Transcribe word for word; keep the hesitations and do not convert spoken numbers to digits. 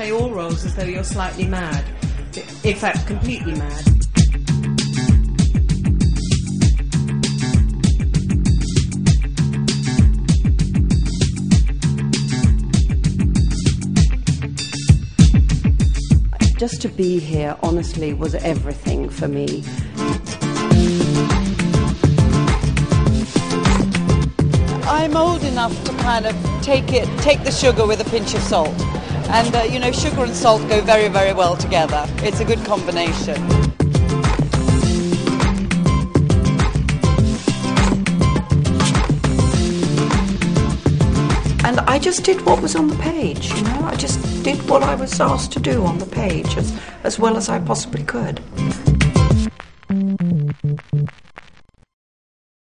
play all roles as though you're slightly mad. In fact, completely mad. Just to be here, honestly, was everything for me. I'm old enough to kind of take it, take the sugar with a pinch of salt. And, uh, you know, sugar and salt go very, very well together. It's a good combination. And I just did what was on the page, you know, I just did what I was asked to do on the page as, as well as I possibly could.